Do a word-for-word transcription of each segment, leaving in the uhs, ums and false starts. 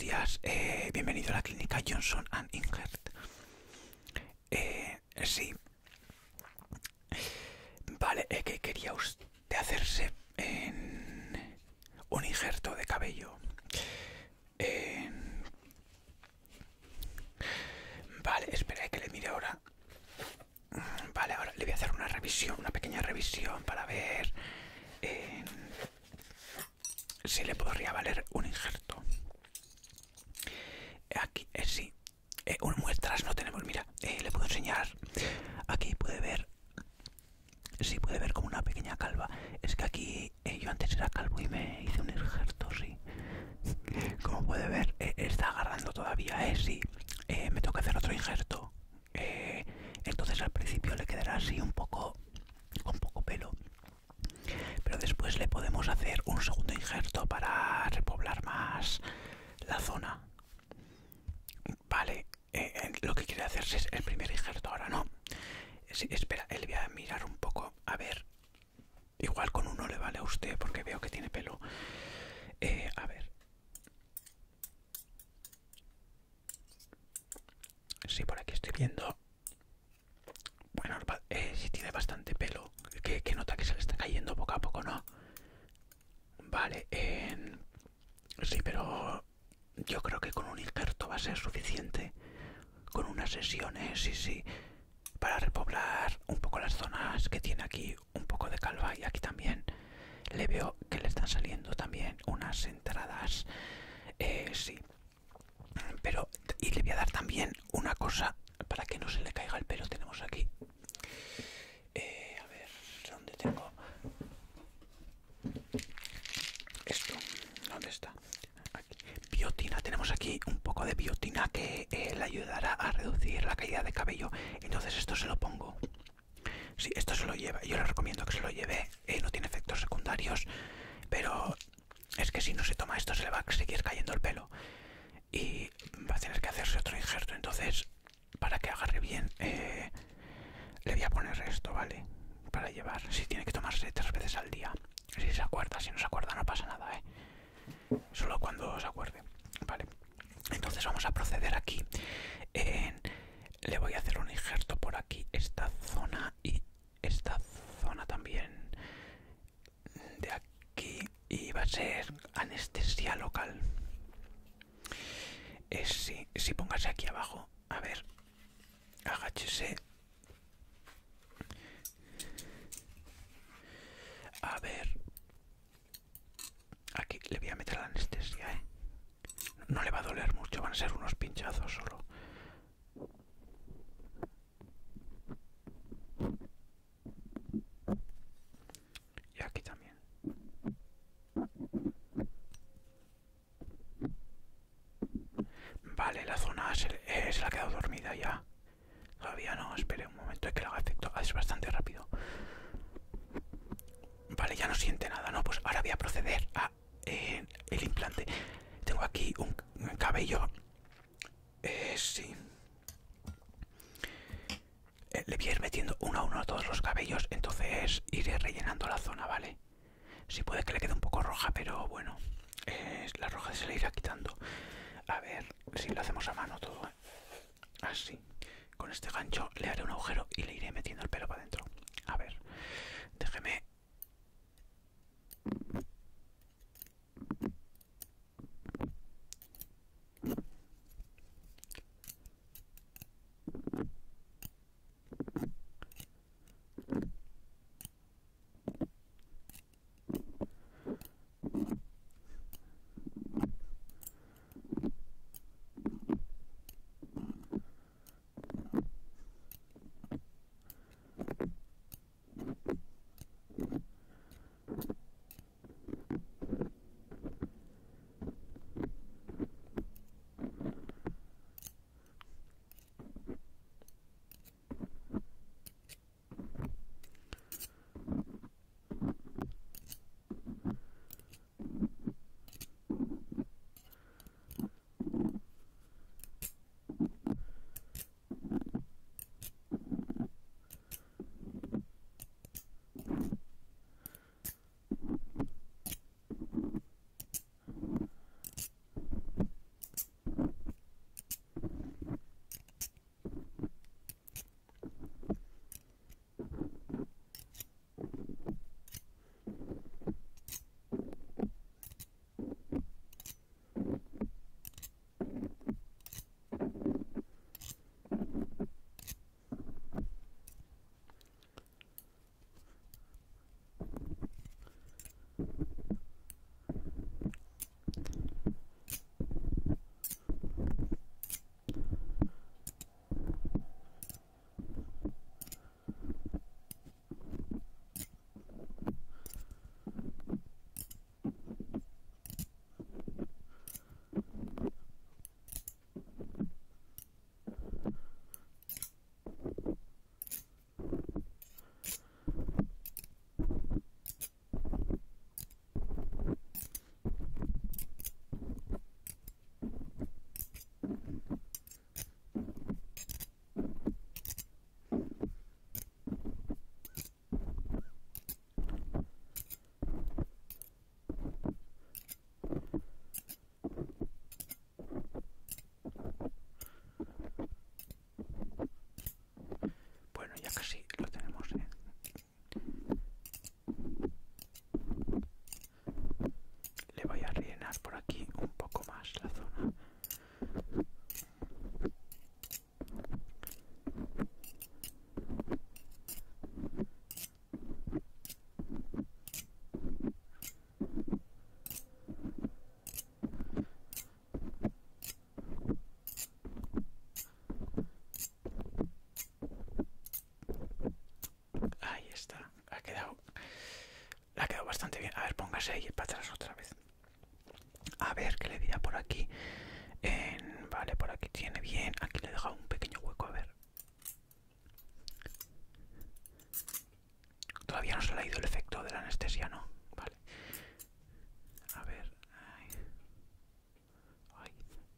días, eh, bienvenido a la clínica Johnson and Ingert. Eh, sí, vale, eh, que quería usted hacerse en un injerto de cabello. Eh, vale, espera que le mire ahora. Vale, ahora le voy a hacer una revisión, una pequeña revisión para ver eh, si le podría valer un injerto. Aquí, eh, sí. Eh, muestras no tenemos, mira, eh, le puedo enseñar. Aquí puede ver. Sí, puede ver como una pequeña calva. Es que aquí eh, yo antes era calvo y me hice un injerto, sí. Como puede ver, eh, está agarrando todavía, eh, sí. Eh, me toca hacer otro injerto. Eh, entonces al principio le quedará así un poco, con poco pelo. Pero después le podemos hacer un segundo injerto para repoblar más la zona. Vale, eh, lo que quiere hacerse es el primer injerto ahora, ¿no? Sí, espera, él voy a mirar un poco, a ver. Igual con uno le vale a usted porque veo que tiene pelo. Eh, a ver. Sí, por aquí estoy viendo. Bueno, eh, sí tiene bastante pelo. Que, que nota que se le está cayendo poco a poco, ¿no? Vale, eh, sí, pero yo creo que con un injerto va a ser suficiente. Con unas sesiones, sí, sí. Para repoblar un poco las zonas que tiene aquí, un poco de calva, y aquí también le veo que le están saliendo también unas entradas, eh, sí, pero y le voy a dar también una cosa para que no se le caiga el pelo. Tenemos aquí, eh, a ver, ¿dónde tengo esto? ¿Dónde está? Aquí. Biotina, tenemos aquí un poco de biotina que eh, le ayudará a reducir la caída de cabello. Entonces esto se lo pongo. Sí, esto se lo lleva. Yo le recomiendo que se lo lleve. Eh, no tiene efectos secundarios, pero es que si no se toma esto se le va a seguir cayendo el pelo y va a tener que hacerse otro injerto. Entonces, para que agarre bien, eh, le voy a poner esto, ¿vale? Para llevar. Si tiene que tomarse tres veces al día. Si se acuerda, si no se acuerda no pasa nada, ¿eh? Solo cuando se acuerde. Vale. Entonces vamos a proceder aquí. Eh, le voy a hacer un injerto por aquí, esta zona y esta zona también. De aquí. Y va a ser anestesia local. Eh, sí, sí, póngase aquí abajo. A ver. Agáchese. A ver. Aquí le voy a meter la anestesia, ¿eh? No le va a doler mucho, van a ser unos pinchazos solo. Y aquí también. Vale, la zona se, eh, se la ha quedado dormida ya. Todavía no, espere un momento, hay que le haga efecto. Ah, es bastante rápido. Vale, ya no siente nada, ¿no? Pues ahora voy a proceder a eh, el implante. Tengo aquí un, un cabello. Eh, sí. Eh, le voy a ir metiendo uno a uno a todos los cabellos. Entonces iré rellenando la zona, ¿vale? Sí puede que le quede un poco roja, pero bueno. Eh, la roja se le irá quitando. A ver si lo hacemos a mano todo, ¿eh? Así. Con este gancho le haré un agujero y le iré metiendo el pelo para adentro. A ver. Déjeme. pase ahí para atrás otra vez. A ver, ¿qué le diría por aquí? En... Vale, por aquí tiene bien. Aquí le he dejado un pequeño hueco, a ver. Todavía no se le ha ido el efecto de la anestesia, ¿no? Vale. A ver. Ay. Ay.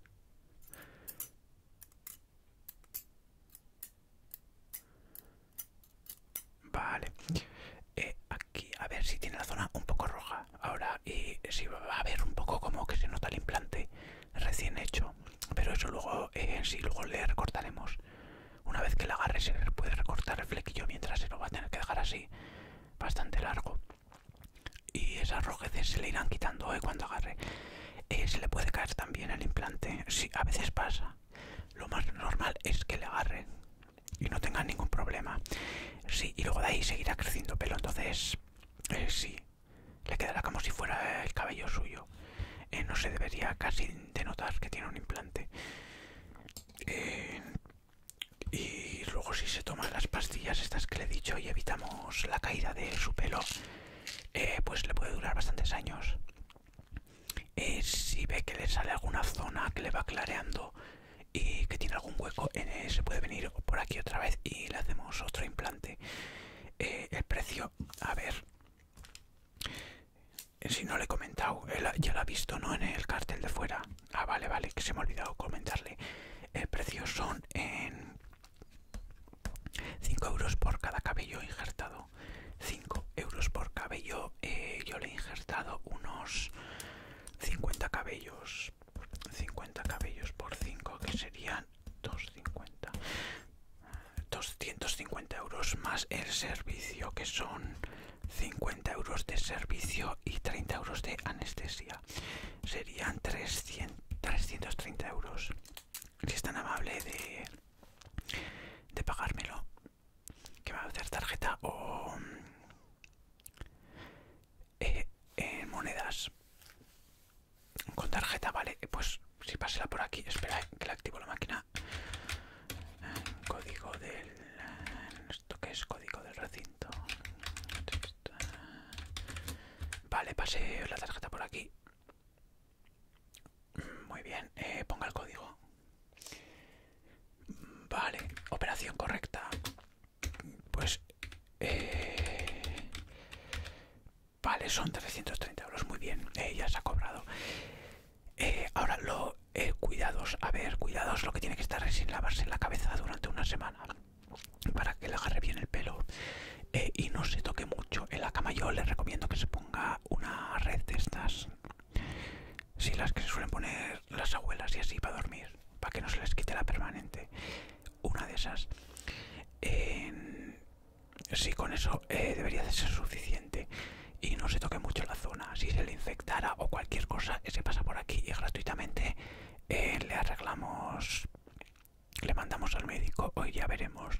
Vale. Eh, aquí, a ver si tiene la zona un poco roja. Ahora, y si va a ver un poco como que se nota el implante recién hecho. Pero eso luego, eh, sí, luego le recortaremos. Una vez que la agarre se le puede recortar el flequillo, mientras se lo va a tener que dejar así bastante largo. Y esas rojeces se le irán quitando eh, cuando agarre. Eh, se le puede caer también el implante. Sí, a veces pasa. Lo más normal es que le agarre y no tenga ningún problema. Sí, y luego de ahí seguirá creciendo pelo. Entonces, eh, sí, le quedará como si fuera el cabello suyo. Eh, no se debería casi de notar que tiene un implante. Eh, y luego si se toman las pastillas estas que le he dicho y evitamos la caída de su pelo, eh, pues le puede durar bastantes años. Eh, si ve que le sale alguna zona que le va clareando y que tiene algún hueco, eh, se puede venir por aquí otra vez y le hacemos otro implante. Eh, el precio, a ver, eh, si no le he comentado, él ya lo ha visto, ¿no? En el cartel de fuera. Ah, vale, vale, que se me ha olvidado comentarle. El precio son en cinco euros por cada cabello injertado. cinco euros por cabello. Eh, yo le he injertado unos cincuenta cabellos. cincuenta cabellos por cinco, que serían doscientos cincuenta. doscientos cincuenta euros más el servicio, que son cincuenta euros de servicio y treinta euros de anestesia. Serían trescientos, trescientos treinta euros. Si es tan amable de, de pagármelo. ¿Qué va a hacer? ¿Tarjeta o eh, eh, monedas? Con tarjeta, vale. Pues si pásela por aquí. Espera, que le activo la máquina. Código del... ¿Esto qué es? Código del recinto. Vale, pase la tarjeta por aquí. Muy bien, eh, ponga el código. Vale, operación correcta. Pues... Eh... Vale, son trescientos treinta euros. Muy bien, eh, ya se ha cobrado. Eh, ahora lo... Eh, cuidados, a ver, cuidados. Lo que tiene que estar es sin lavarse la cabeza durante una semana, para que le agarre bien el pelo eh, y no se toque mucho. En la cama yo le recomiendo que se ponga una red de estas, sí, las que se suelen poner las abuelas y así para dormir, para que no se les quite la permanente. Una de esas. Eh, sí, con eso eh, debería de ser suficiente y no se toque mucho la zona. Si se le infectara o cualquier cosa, se pasa por aquí y gratuitamente eh, le arreglamos, le mandamos al médico. Hoy ya veremos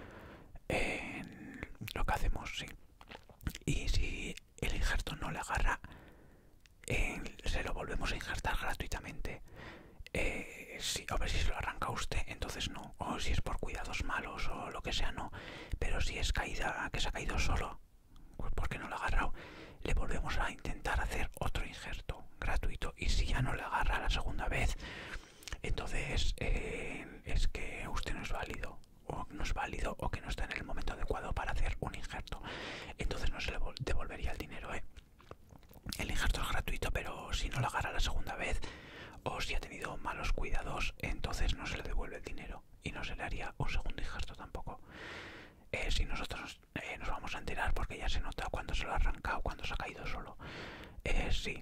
eh, lo que hacemos, sí. Y si el injerto no le agarra, eh, se lo volvemos a injertar gratuitamente. Eh, sí, a ver si se lo arranca usted, entonces no. O si es por cuidados malos o lo que sea, no. Pero si es caída, que se ha caído solo, pues porque no le ha agarrado, le volvemos a intentar hacer otro injerto gratuito. Y si ya no le agarra la segunda vez, entonces eh, es que usted no es válido, o no es válido, o que no está en el momento adecuado para hacer un injerto. Entonces no se le devolvería el dinero, ¿eh? El injerto es gratuito, pero si no lo agarra la segunda vez, o si ha tenido malos cuidados, entonces no se le devuelve el dinero y no se le haría un segundo injerto tampoco. Eh, si nosotros eh, nos vamos a enterar, porque ya se nota cuando se lo ha arrancado, cuando se ha caído solo. Eh, sí.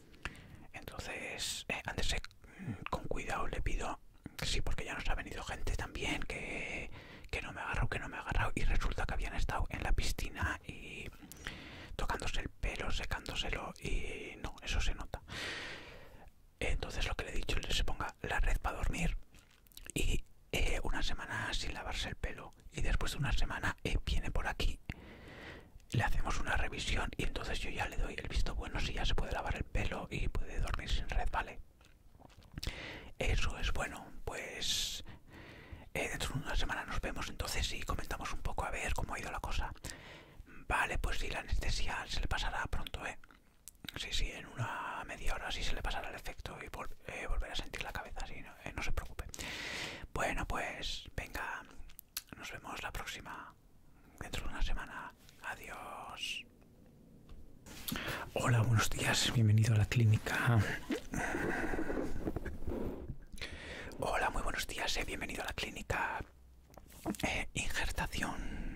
Entonces, eh, antes eh, con cuidado le pido, sí, porque ya nos ha venido gente también que, que no me ha agarrado, que no me ha agarrado, y resulta que habían estado en la piscina y tocándose el pelo, secándoselo, y no, eso se nota. Entonces lo que le he dicho es que se ponga la red para dormir y eh, una semana sin lavarse el pelo, y después de una semana eh, viene por aquí, le hacemos una revisión y entonces yo ya le doy el visto bueno si ya se puede lavar el pelo y puede dormir sin red, ¿vale? Eso es bueno. Pues eh, dentro de una semana nos vemos entonces y comentamos un poco a ver cómo ha ido la cosa. Vale, pues sí, la anestesia se le pasará pronto, ¿eh? sí, sí, en una media hora sí se le pasará el efecto y vol eh, volverá a sentir la cabeza, así, no, eh, no se preocupe. Bueno, pues venga, nos vemos la próxima, dentro de una semana. Adiós. Hola, buenos días, bienvenido a la clínica. Hola, muy buenos días, eh, bienvenido a la clínica. Eh, injertación